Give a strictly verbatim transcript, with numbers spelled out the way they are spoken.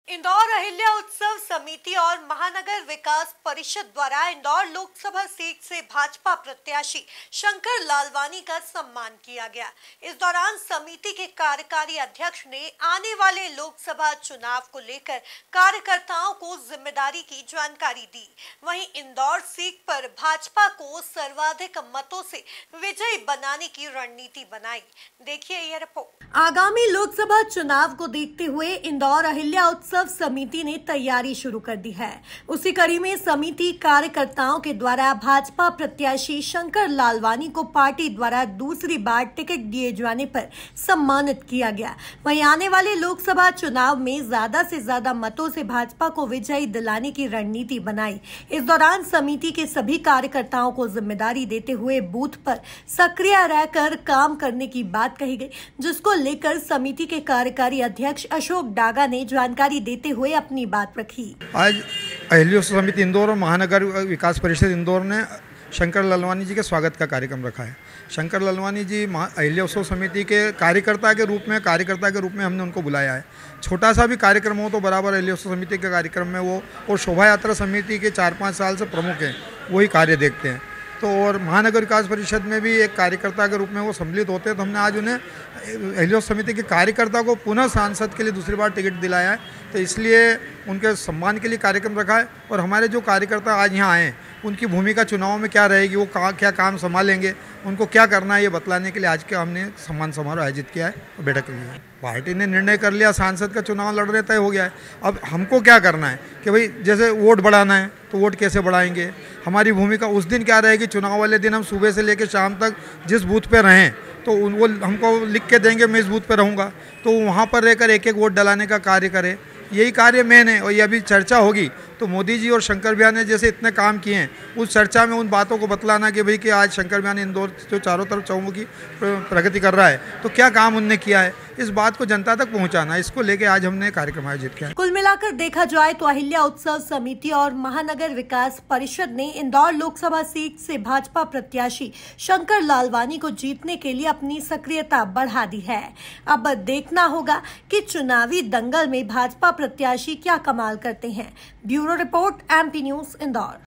इंदौर अहिल्या उत्सव समिति और महानगर विकास परिषद द्वारा इंदौर लोकसभा सीट से भाजपा प्रत्याशी शंकर लालवानी का सम्मान किया गया। इस दौरान समिति के कार्यकारी अध्यक्ष ने आने वाले लोकसभा चुनाव को लेकर कार्यकर्ताओं को जिम्मेदारी की जानकारी दी। वहीं इंदौर सीट पर भाजपा को सर्वाधिक मतों से विजयी बनाने की रणनीति बनाई। देखिए यह रिपोर्ट। आगामी लोकसभा चुनाव को देखते हुए इंदौर अहिल्या उत्सव समिति ने तैयारी शुरू कर दी है। उसी कड़ी में समिति कार्यकर्ताओं के द्वारा भाजपा प्रत्याशी शंकर लालवानी को पार्टी द्वारा दूसरी बार टिकट दिए जाने पर सम्मानित किया गया। वहीं आने वाले लोकसभा चुनाव में ज्यादा से ज्यादा मतों से भाजपा को विजयी दिलाने की रणनीति बनाई। इस दौरान समिति के सभी कार्यकर्ताओं को जिम्मेदारी देते हुए बूथ पर सक्रिय रहकर काम करने की बात कही गई, जिसको लेकर समिति के कार्यकारी अध्यक्ष अशोक डागा ने जानकारी देते हुए अपनी बात रखी। आज अहिल्या समिति इंदौर और महानगर विकास परिषद इंदौर ने शंकर लालवानी जी के स्वागत का कार्यक्रम रखा है। शंकर लालवानी जी अहिल्या उत्सव समिति के कार्यकर्ता के रूप में कार्यकर्ता के रूप में हमने उनको बुलाया है। छोटा सा भी कार्यक्रम हो तो बराबर अहिल्या उत्सव समिति के कार्यक्रम में वो और शोभा यात्रा समिति के चार पाँच साल से प्रमुख हैं, वही कार्य देखते हैं। तो और महानगर विकास परिषद में भी एक कार्यकर्ता के रूप में वो सम्मिलित होते हैं। तो हमने आज उन्हें अहिल्या समिति के कार्यकर्ता को पुनः सांसद के लिए दूसरी बार टिकट दिलाया है। तो इसलिए उनके सम्मान के लिए कार्यक्रम रखा है। और हमारे जो कार्यकर्ता आज यहाँ आए उनकी भूमिका चुनाव में क्या रहेगी, वो का, क्या काम संभालेंगे, उनको क्या करना है, ये बतलाने के लिए आज के हमने सम्मान समारोह आयोजित किया है और बैठक की है। पार्टी ने निर्णय कर लिया, सांसद का चुनाव लड़ रहे तय हो गया है। अब हमको क्या करना है कि भाई जैसे वोट बढ़ाना है तो वोट कैसे बढ़ाएंगे, हमारी भूमिका उस दिन क्या रहेगी। चुनाव वाले दिन हम सुबह से लेकर शाम तक जिस बूथ पे रहें तो वो हमको लिख के देंगे, मैं इस बूथ पे रहूँगा, तो वहाँ पर रहकर एक एक वोट डलाने का कार्य करें। यही कार्य मेन है। और ये अभी चर्चा होगी तो मोदी जी और शंकर भैया ने जैसे इतने काम किए हैं, उस चर्चा में उन बातों को बतलाना कि भाई कि आज शंकर भैया ने इंदौर जो चारों तरफ चौमुखी प्रगति कर रहा है तो क्या काम उनने किया है, इस बात को जनता तक पहुंचाना, इसको लेके आज हमने कार्यक्रम आयोजित किया। कुल मिलाकर देखा जाए तो अहिल्या उत्सव समिति और महानगर विकास परिषद ने इंदौर लोकसभा सीट से भाजपा प्रत्याशी शंकर लालवानी को जीतने के लिए अपनी सक्रियता बढ़ा दी है। अब देखना होगा कि चुनावी दंगल में भाजपा प्रत्याशी क्या कमाल करते हैं। Bureau report, MP news, Indore.